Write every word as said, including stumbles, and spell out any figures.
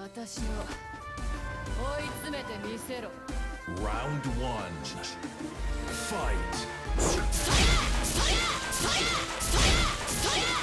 私を追い詰めてみせろ。 Round one. Fight. そりゃそりゃそりゃそりゃそりゃ